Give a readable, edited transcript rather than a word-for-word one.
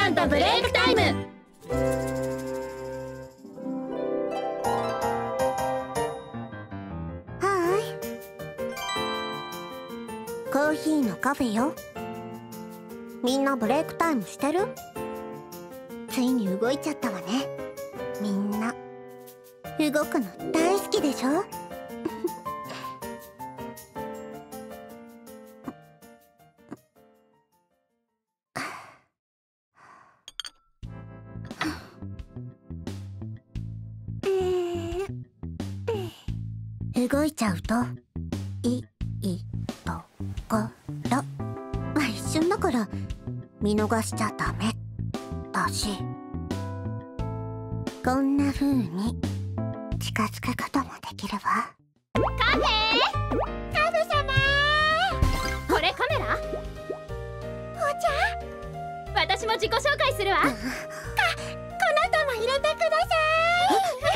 んとブレイクタイム。 はーい、コーヒーのカフェよ。みんなブレイクタイムしてる？ついに動いちゃったわね。みんな動くの大好きでしょ？動いちゃうといいところ、一瞬だから見逃しちゃダメだし、こんな風に近づくこともできるわ。 カフェ様、これカメラ？お茶？私も自己紹介するわ。この子も入れてください。